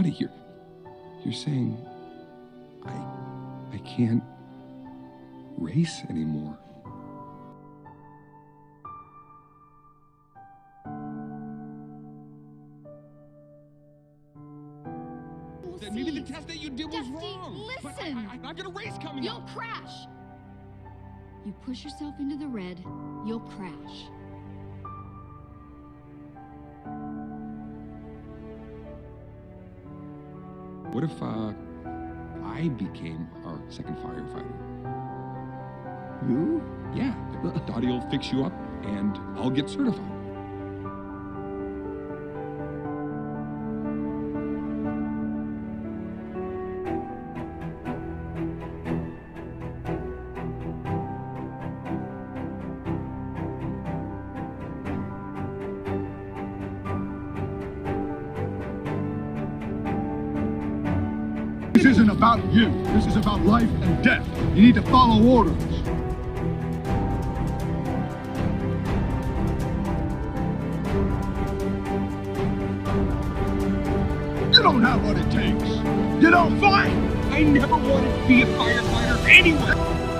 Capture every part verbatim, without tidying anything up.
Dottie, you're, you're saying I, I can't race anymore. Maybe the test that you did was Dusty, wrong. listen. But I, I, I've got a race coming You'll up. crash. You push yourself into the red, you'll crash. What if uh, I became our second firefighter? You? Yeah, Dottie will fix you up, and I'll get certified. This isn't about you. This is about life and death. You need to follow orders. You don't have what it takes. You don't fight. I never wanted to be a firefighter anyway.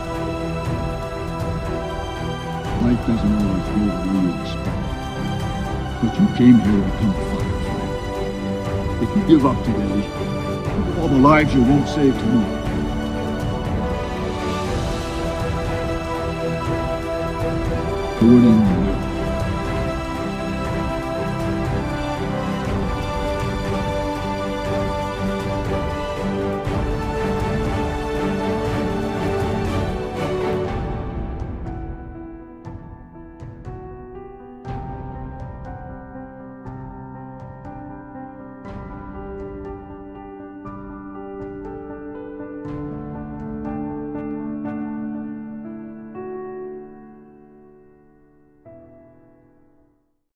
Life doesn't always go the way you expect. But you came here to become a firefighter. If you give up today, all the lives you won't save tomorrow. The winning